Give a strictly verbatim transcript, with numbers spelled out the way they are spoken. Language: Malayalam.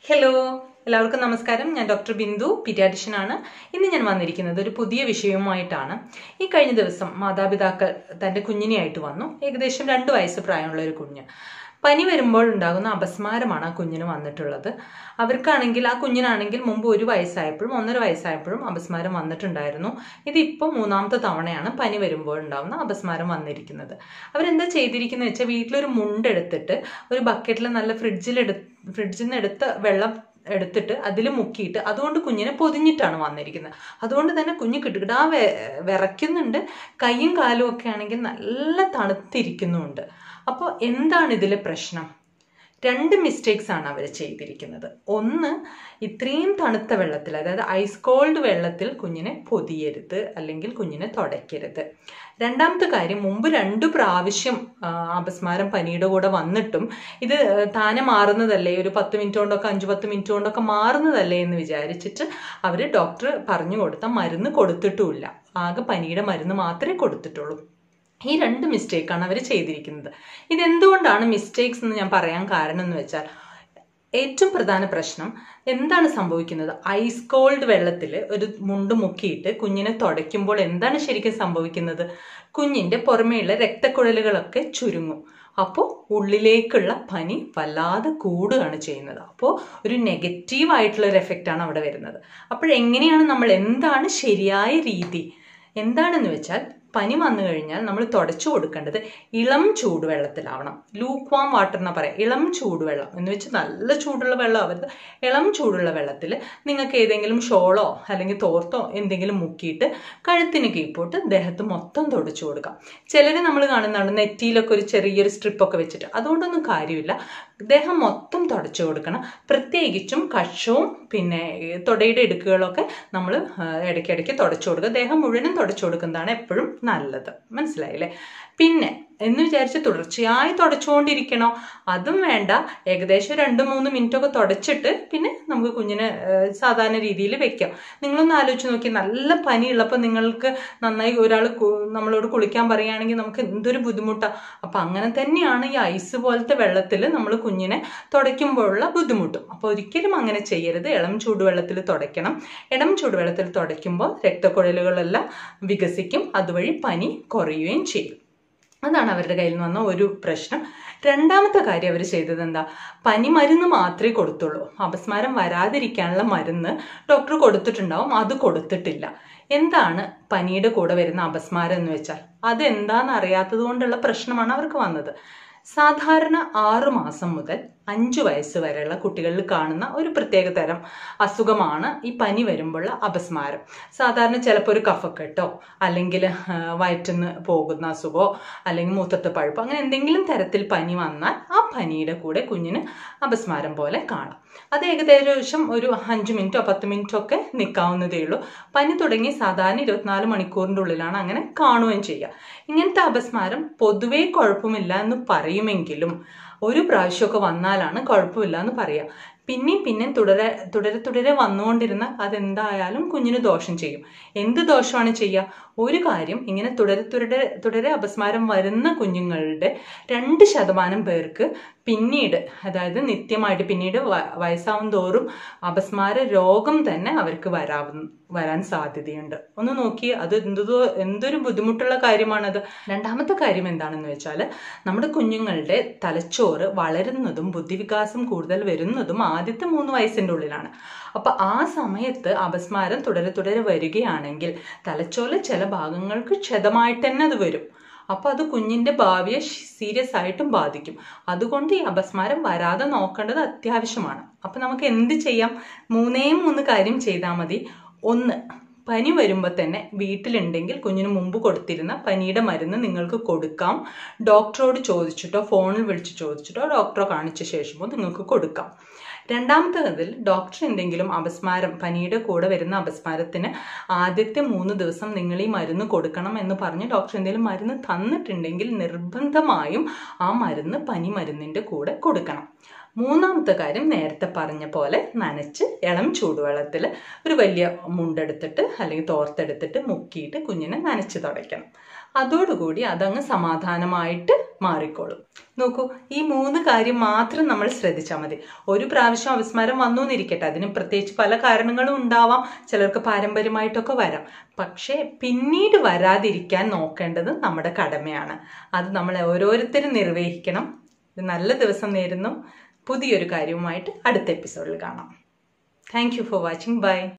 ഹലോ, എല്ലാവർക്കും നമസ്കാരം. ഞാൻ ഡോക്ടർ ബിന്ദു, പീഡിയാട്രിഷ്യൻ ആണ്. ഇന്ന് ഞാൻ വന്നിരിക്കുന്നത് ഒരു പുതിയ വിഷയവുമായിട്ടാണ്. ഈ കഴിഞ്ഞ ദിവസം മാതാപിതാക്കൾ തൻ്റെ കുഞ്ഞിനെയായിട്ട് വന്നു. ഏകദേശം രണ്ട് വയസ്സ് പ്രായമുള്ള ഒരു കുഞ്ഞ്. പനി വരുമ്പോൾ ഉണ്ടാകുന്ന അപസ്മാരമാണ് ആ കുഞ്ഞിന് വന്നിട്ടുള്ളത്. അവർക്കാണെങ്കിൽ ആ കുഞ്ഞിനാണെങ്കിൽ മുമ്പ് ഒരു വയസ്സായപ്പോഴും ഒന്നര വയസ്സായപ്പോഴും അപസ്മാരം വന്നിട്ടുണ്ടായിരുന്നു. ഇതിപ്പോൾ മൂന്നാമത്തെ തവണയാണ് പനി വരുമ്പോൾ ഉണ്ടാകുന്ന അപസ്മാരം വന്നിരിക്കുന്നത്. അവരെന്താ ചെയ്തിരിക്കുന്നത് വെച്ചാൽ, വീട്ടിലൊരു മുണ്ടെടുത്തിട്ട് ഒരു ബക്കറ്റിൽ നല്ല ഫ്രിഡ്ജിലെടു ഫ്രിഡ്ജിൽ നിന്ന് എടുത്ത വെള്ളം എടുത്തിട്ട് അതിൽ മുക്കിയിട്ട് അതുകൊണ്ട് കുഞ്ഞിനെ പൊതിഞ്ഞിട്ടാണ് വന്നിരിക്കുന്നത്. അതുകൊണ്ട് തന്നെ കുഞ്ഞ് കിട്ടുകിട്ട് ആ വെ വിറയ്ക്കുന്നുണ്ട്. കൈയും കാലും ഒക്കെ ആണെങ്കിൽ നല്ല തണുത്തിരിക്കുന്നുമുണ്ട്. അപ്പോൾ എന്താണ് ഇതിലെ പ്രശ്നം? രണ്ട് മിസ്റ്റേക്സ് ആണ് അവർ ചെയ്തിരിക്കുന്നത്. ഒന്ന്, ഇത്രയും തണുത്ത വെള്ളത്തിൽ, അതായത് ഐസ് കോൾഡ് വെള്ളത്തിൽ കുഞ്ഞിനെ പൊതിയരുത്, അല്ലെങ്കിൽ കുഞ്ഞിനെ തുടയ്ക്കരുത്. രണ്ടാമത്തെ കാര്യം, മുമ്പ് രണ്ടു പ്രാവശ്യം അപസ്മാരം പനിയുടെ കൂടെ വന്നിട്ടും ഇത് താനെ മാറുന്നതല്ലേ, ഒരു പത്ത് മിനിറ്റ് കൊണ്ടൊക്കെ അഞ്ചു പത്ത് മിനിറ്റ് കൊണ്ടൊക്കെ മാറുന്നതല്ലേ എന്ന് വിചാരിച്ചിട്ട് അവർ ഡോക്ടർ പറഞ്ഞു കൊടുത്ത മരുന്ന് കൊടുത്തിട്ടുമില്ല. ആകെ പനിയുടെ മരുന്ന് മാത്രമേ കൊടുത്തിട്ടുള്ളൂ. ഈ രണ്ട് മിസ്റ്റേക്കാണ് അവർ ചെയ്തിരിക്കുന്നത്. ഇതെന്തുകൊണ്ടാണ് മിസ്റ്റേക്സ് എന്ന് ഞാൻ പറയാൻ കാരണം എന്ന് വെച്ചാൽ, ഏറ്റവും പ്രധാന പ്രശ്നം എന്താണ് സംഭവിക്കുന്നത്? ഐസ് കോൾഡ് വെള്ളത്തിൽ ഒരു മുണ്ട് മുക്കിയിട്ട് കുഞ്ഞിനെ തുടയ്ക്കുമ്പോൾ എന്താണ് ശരിക്കും സംഭവിക്കുന്നത്? കുഞ്ഞിൻ്റെ പുറമേയുള്ള രക്തക്കുഴലുകളൊക്കെ ചുരുങ്ങും. അപ്പോൾ ഉള്ളിലേക്കുള്ള പനി വല്ലാതെ കൂടുകയാണ് ചെയ്യുന്നത്. അപ്പോൾ ഒരു നെഗറ്റീവായിട്ടുള്ള ഒരു എഫക്റ്റാണ് അവിടെ വരുന്നത്. അപ്പോഴെങ്ങനെയാണ് നമ്മൾ, എന്താണ് ശരിയായ രീതി എന്താണെന്ന് വെച്ചാൽ, പനി വന്നു കഴിഞ്ഞാൽ നമ്മൾ തുടച്ചു കൊടുക്കേണ്ടത് ഇളം ചൂടുവെള്ളത്തിലാവണം. ലൂക്ക് വാം വാട്ടർ എന്നാ പറയാം. ഇളം ചൂടുവെള്ളം എന്ന് വെച്ചാൽ നല്ല ചൂടുള്ള വെള്ളം ആവരുത്. ഇളം ചൂടുള്ള വെള്ളത്തിൽ നിങ്ങൾക്ക് ഏതെങ്കിലും ഷോളോ അല്ലെങ്കിൽ തോർത്തോ എന്തെങ്കിലും മുക്കിയിട്ട് കഴുത്തിന് കീഴ്പോട്ട് ദേഹത്ത് മൊത്തം തുടച്ചു കൊടുക്കാം. ചിലർ നമ്മൾ കാണുന്നതാണ് നെറ്റിയിലൊക്കെ ഒരു ചെറിയൊരു സ്ട്രിപ്പൊക്കെ വെച്ചിട്ട്. അതുകൊണ്ടൊന്നും കാര്യമില്ല. ദേഹം മൊത്തം തുടച്ചു കൊടുക്കണം. പ്രത്യേകിച്ചും കക്ഷവും പിന്നെ തൊടയുടെ ഇടുക്കുകളൊക്കെ നമ്മൾ ഇടയ്ക്കിടയ്ക്ക് തുടച്ചു കൊടുക്കുക. ദേഹം മുഴുവനും തുടച്ചു കൊടുക്കുന്നതാണ് എപ്പോഴും നല്ലത്. മനസ്സിലായില്ലേ? പിന്നെ എന്ന് വിചാരിച്ച് തുടർച്ചയായി തുടച്ചുകൊണ്ടിരിക്കണോ? അതും വേണ്ട. ഏകദേശം രണ്ട് മൂന്ന് മിനിറ്റ് ഒക്കെ തുടച്ചിട്ട് പിന്നെ നമുക്ക് കുഞ്ഞിനെ സാധാരണ രീതിയിൽ വെക്കാം. നിങ്ങളൊന്ന് ആലോചിച്ച് നോക്കി, നല്ല പനിയുള്ളപ്പോൾ നിങ്ങൾക്ക് നന്നായി ഒരാൾ നമ്മളോട് കുളിക്കാൻ പറയുകയാണെങ്കിൽ നമുക്ക് എന്തൊരു ബുദ്ധിമുട്ടാണ്. അപ്പം അങ്ങനെ തന്നെയാണ് ഈ ഐസ് പോലത്തെ വെള്ളത്തിൽ നമ്മൾ കുഞ്ഞിനെ തുടയ്ക്കുമ്പോഴുള്ള ബുദ്ധിമുട്ടും. അപ്പോൾ ഒരിക്കലും അങ്ങനെ ചെയ്യരുത്. ഇളം ചൂടുവെള്ളത്തിൽ തുടയ്ക്കണം. ഇളം ചൂടുവെള്ളത്തിൽ തുടയ്ക്കുമ്പോൾ രക്തക്കുഴലുകളെല്ലാം വികസിക്കും. അതുവഴി പനി കുറയുകയും ചെയ്യും. അതാണ് അവരുടെ കയ്യിൽ നിന്ന് വന്ന ഒരു പ്രശ്നം. രണ്ടാമത്തെ കാര്യം അവർ ചെയ്തത് എന്താ? പനി മരുന്ന് മാത്രമേ കൊടുത്തുള്ളൂ. അപസ്മാരം വരാതിരിക്കാനുള്ള മരുന്ന് ഡോക്ടർ കൊടുത്തിട്ടുണ്ടാവും, അത് കൊടുത്തിട്ടില്ല. എന്താണ് പനിയുടെ കൂടെ വരുന്ന അപസ്മാരം എന്ന് വെച്ചാൽ, അതെന്താണെന്ന് അറിയാത്തത് കൊണ്ടുള്ള പ്രശ്നമാണ് അവർക്ക് വന്നത്. സാധാരണ ആറു മാസം മുതൽ അഞ്ചു വയസ്സ് വരെയുള്ള കുട്ടികളിൽ കാണുന്ന ഒരു പ്രത്യേക തരം അസുഖമാണ് ഈ പനി വരുമ്പോഴുള്ള അപസ്മാരം. സാധാരണ ചിലപ്പോൾ ഒരു കഫക്കെട്ടോ അല്ലെങ്കിൽ വയറ്റിന്ന് പോകുന്ന അസുഖമോ അല്ലെങ്കിൽ മൂത്രത്തെ പഴുപ്പോ അങ്ങനെ എന്തെങ്കിലും തരത്തിൽ പനി വന്നാൽ ആ പനിയുടെ കൂടെ കുഞ്ഞിന് അപസ്മാരം പോലെ കാണാം. അത് ഏകദേശം ഒരു അഞ്ച് മിനിറ്റോ പത്ത് മിനിറ്റോ ഒക്കെ നിൽക്കാവുന്നതേ ഉള്ളൂ. പനി തുടങ്ങി സാധാരണ ഇരുപത്തിനാല് മണിക്കൂറിൻ്റെ ഉള്ളിലാണ് അങ്ങനെ കാണുകയും ചെയ്യുക. ഇങ്ങനത്തെ അപസ്മാരം പൊതുവേ കുഴപ്പമില്ല എന്ന് പറയുമെങ്കിലും ഒരു പ്രാവശ്യമൊക്കെ വന്നാലാണ് കുഴപ്പമില്ല എന്ന് പറയാം. പിന്നെയും പിന്നെയും തുടരെ തുടരെ തുടരെ വന്നുകൊണ്ടിരുന്ന അതെന്തായാലും കുഞ്ഞിന് ദോഷം ചെയ്യും. എന്ത് ദോഷമാണ് ചെയ്യുക? ഒരു കാര്യം, ഇങ്ങനെ തുടരെ തുടരെ തുടരെ അപസ്മാരം വരുന്ന കുഞ്ഞുങ്ങളുടെ രണ്ട് ശതമാനം പേർക്ക് പിന്നീട്, അതായത് നിത്യമായിട്ട് പിന്നീട് വയസ്സാവും തോറും അപസ്മാര രോഗം തന്നെ അവർക്ക് വരാവുന്ന വരാൻ സാധ്യതയുണ്ട്. ഒന്ന് നോക്കി, അത് എന്തോ എന്തൊരു ബുദ്ധിമുട്ടുള്ള കാര്യമാണത്. രണ്ടാമത്തെ കാര്യം എന്താണെന്ന് വെച്ചാൽ, നമ്മുടെ കുഞ്ഞുങ്ങളുടെ തലച്ചോറ് വളരുന്നതും ബുദ്ധിവികാസം കൂടുതൽ വരുന്നതും ആദ്യത്തെ മൂന്ന് വയസ്സിൻ്റെ ഉള്ളിലാണ്. അപ്പൊ ആ സമയത്ത് അപസ്മാരം തുടരെ തുടരെ വരികയാണെങ്കിൽ തലച്ചോറിലെ ചില ഭാഗങ്ങൾക്ക് ക്ഷതമായിട്ട് തന്നെ അത് വരും. അപ്പൊ അത് കുഞ്ഞിന്റെ ഭാവിയെ സീരിയസ് ആയിട്ടും ബാധിക്കും. അതുകൊണ്ട് ഈ അപസ്മാരം വരാതെ നോക്കേണ്ടത് അത്യാവശ്യമാണ്. അപ്പൊ നമുക്ക് എന്ത് ചെയ്യാം? മൂന്നേ മൂന്ന് കാര്യം ചെയ്താൽ മതി. ഒന്ന്, പനി വരുമ്പോൾ തന്നെ വീട്ടിലുണ്ടെങ്കിൽ കുഞ്ഞിന് മുമ്പ് കൊടുത്തിരുന്ന പനിയുടെ മരുന്ന് നിങ്ങൾക്ക് കൊടുക്കാം. ഡോക്ടറോട് ചോദിച്ചിട്ടോ ഫോണിൽ വിളിച്ച് ചോദിച്ചിട്ടോ ഡോക്ടറെ കാണിച്ച ശേഷമോ നിങ്ങൾക്ക് കൊടുക്കാം. രണ്ടാമത്തെ അതിൽ ഡോക്ടർ എന്തെങ്കിലും അപസ്മാരം, പനിയുടെ കൂടെ വരുന്ന അപസ്മാരത്തിന് ആദ്യത്തെ മൂന്ന് ദിവസം നിങ്ങൾ ഈ മരുന്ന് കൊടുക്കണം എന്ന് പറഞ്ഞ് ഡോക്ടർ എന്തെങ്കിലും മരുന്ന് തന്നിട്ടുണ്ടെങ്കിൽ നിർബന്ധമായും ആ മരുന്ന് പനി മരുന്നിൻ്റെ കൂടെ കൊടുക്കണം. മൂന്നാമത്തെ കാര്യം, നേരത്തെ പറഞ്ഞ പോലെ നനച്ച് ഇളം ചൂടുവെള്ളത്തിൽ ഒരു വലിയ മുണ്ടെടുത്തിട്ട് അല്ലെങ്കിൽ തോർത്തെടുത്തിട്ട് മുക്കിയിട്ട് കുഞ്ഞിനെ നനച്ച് തുടയ്ക്കണം. അതോടുകൂടി അതങ്ങ് സമാധാനമായിട്ട് മാറിക്കോളും. നോക്കൂ, ഈ മൂന്ന് കാര്യം മാത്രം നമ്മൾ ശ്രദ്ധിച്ചാൽ മതി. ഒരു പ്രാവശ്യം അപസ്മാരം വന്നു എന്നിരിക്കട്ടെ, അതിന് പ്രത്യേകിച്ച് പല കാരണങ്ങളും ഉണ്ടാവാം, ചിലർക്ക് പാരമ്പര്യമായിട്ടൊക്കെ വരാം. പക്ഷേ പിന്നീട് വരാതിരിക്കാൻ നോക്കേണ്ടത് നമ്മുടെ കടമയാണ്. അത് നമ്മൾ ഓരോരുത്തരും നിർവഹിക്കണം. നല്ല ദിവസം നേരുന്നു. പുതിയൊരു കാര്യവുമായിട്ട് അടുത്ത എപ്പിസോഡിൽ കാണാം. Thank you for watching. By.